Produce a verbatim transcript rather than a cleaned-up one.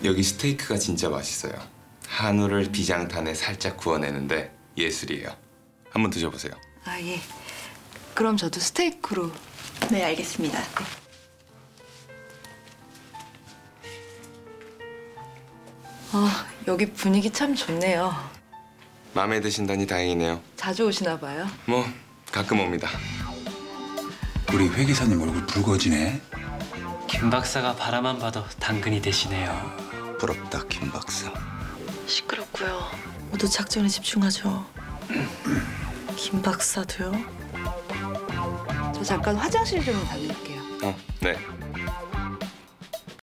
여기 스테이크가 진짜 맛있어요. 한우를 비장탄에 살짝 구워내는데 예술이에요. 한번 드셔보세요. 아, 예. 그럼 저도 스테이크로. 네, 알겠습니다. 아, 여기 분위기 참 좋네요. 마음에 드신다니 다행이네요. 자주 오시나 봐요. 뭐 가끔 옵니다. 우리 회 기사님 얼굴 붉어지네. 김 박사가 바라만 봐도 당근이 되시네요. 부럽다, 김 박사. 시끄럽고요. 모두 작전에 집중하죠. 김 박사도요? 저 잠깐 화장실 좀 다녀올게요. 어, 네.